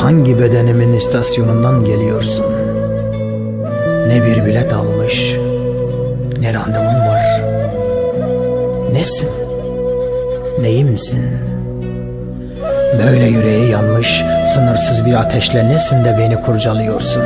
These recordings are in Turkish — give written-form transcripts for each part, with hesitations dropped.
hangi bedenimin istasyonundan geliyorsun? Ne bir bilet almış, ne randevun var. Nesin? Neyimsin? Böyle yüreği yanmış, sınırsız bir ateşle nesin de beni kurcalıyorsun?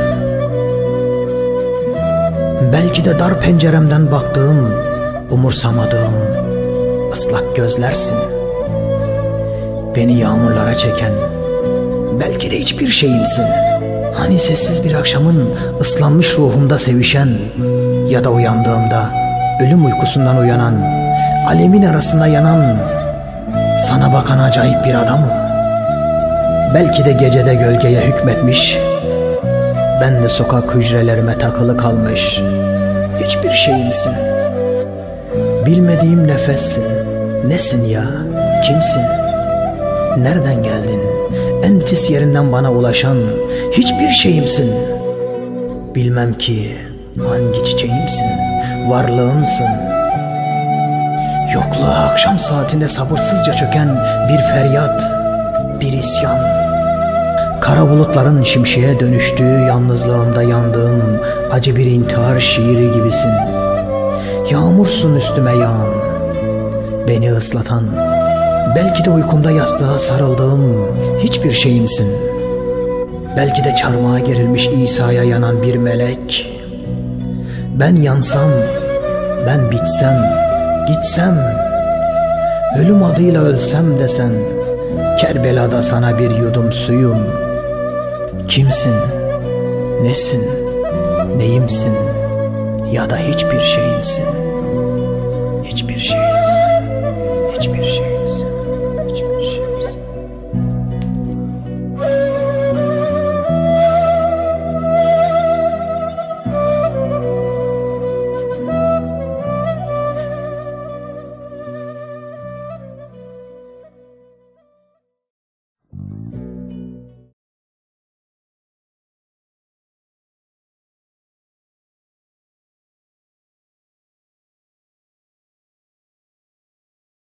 Belki de dar penceremden baktığım, umursamadığım ıslak gözlersin. Beni yağmurlara çeken, belki de hiçbir şeyimsin. Hani sessiz bir akşamın ıslanmış ruhumda sevişen ya da uyandığımda ölüm uykusundan uyanan, alemin arasında yanan, sana bakan acayip bir adamım. Belki de gecede gölgeye hükmetmiş, ben de sokak hücrelerime takılı kalmış hiçbir şeyimsin. Bilmediğim nefessin. Nesin ya? Kimsin? Nereden geldin? En pis yerinden bana ulaşan hiçbir şeyimsin. Bilmem ki hangi çiçeğimsin, varlığımsın. Yokluğa akşam saatinde sabırsızca çöken bir feryat, bir isyan. Kara bulutların şimşeğe dönüştüğü yalnızlığımda yandığım acı bir intihar şiiri gibisin. Yağmursun üstüme yağan, beni ıslatan, belki de uykumda yastığa sarıldığım hiçbir şeyimsin. Belki de çarmıha gerilmiş İsa'ya yanan bir melek. Ben yansam, ben bitsem, gitsem, ölüm adıyla ölsem desen, Kerbela'da sana bir yudum suyum. Kimsin, nesin, neyimsin ya da hiçbir şeyimsin, hiçbir şey.